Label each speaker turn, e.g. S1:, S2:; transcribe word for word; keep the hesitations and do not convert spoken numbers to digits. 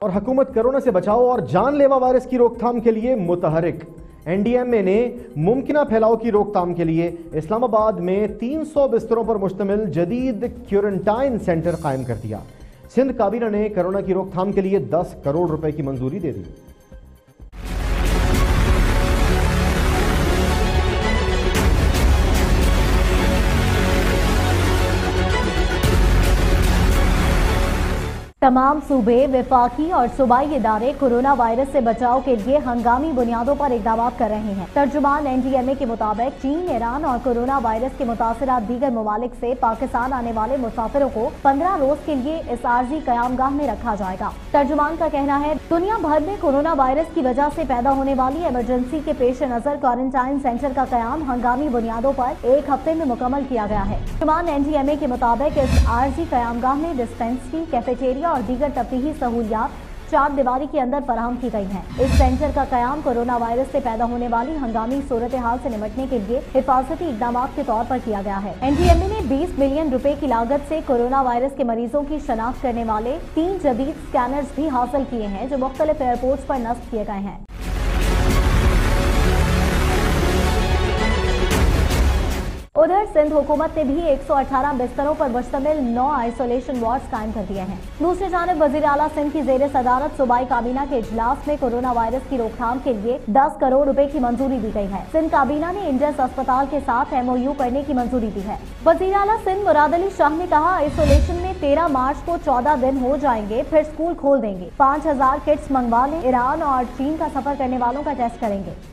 S1: और हुकूमत कोरोना से बचाव और जानलेवा वायरस की रोकथाम के लिए मुतहरिक। एनडीएमए ने मुमकिन फैलाव की रोकथाम के लिए इस्लामाबाद में तीन सौ बिस्तरों पर मुश्तमिल जदीद क्वारंटाइन सेंटर कायम कर दिया। सिंध काबीना ने कोरोना की रोकथाम के लिए दस करोड़ रुपए की मंजूरी दे दी।
S2: तमाम सूबे, वफाकी और सूबाई इदारे कोरोना वायरस से बचाव के लिए हंगामी बुनियादों पर इकदाम कर रहे हैं। तर्जुमान एनडीएमए के मुताबिक चीन, ईरान और कोरोना वायरस के मुतासरा दीगर ममालिक से पाकिस्तान आने वाले मुसाफिरों को पंद्रह रोज के लिए इस आर्जी कयामगाह में रखा जाएगा। तर्जुमान का कहना है, दुनिया भर में कोरोना वायरस की वजह से पैदा होने वाली इमरजेंसी के पेश नजर क्वारंटाइन सेंटर का कयाम हंगामी बुनियादों पर एक हफ्ते में मुकम्मल किया गया है। तर्जुमान एनडीएमए के मुताबिक इस आर्जी कयामगाह में डिस्पेंसरी, कैफेटेरिया और दीगर तफरीही सहूलियात चार दीवारी के अंदर फराहम की गई हैं। इस सेंटर का कयाम कोरोना वायरस से पैदा होने वाली हंगामी सूरत हाल से निपटने के लिए हिफाजती इकदाम के तौर पर किया गया है। एनडीएमए ने बीस मिलियन रुपए की लागत से कोरोना वायरस के मरीजों की शनाख्त करने वाले तीन जदीद स्कैनर्स भी हासिल किए हैं, जो मुख्तलिफ एयरपोर्ट पर नस्ब किए गए हैं। उधर सिंध हुकूमत ने भी एक सौ अठारह बिस्तरों पर मुश्तमिल नौ आइसोलेशन वार्ड्स कायम कर दिए हैं। दूसरी जानब वजीर आला सिंध की जेर सदारत सूबाई काबीना के इजलास में कोरोना वायरस की रोकथाम के लिए दस करोड़ रुपए की मंजूरी दी गई है। सिंध काबीना ने इंडस अस्पताल के साथ एमओयू करने की मंजूरी दी है। वजीर आला सिंध मुराद अली शाह ने कहा, आइसोलेशन में तेरह मार्च को चौदह दिन हो जाएंगे, फिर स्कूल खोल देंगे। पाँच हजार किट्स मंगवा लें। ईरान और चीन का सफर करने वालों का टेस्ट करेंगे।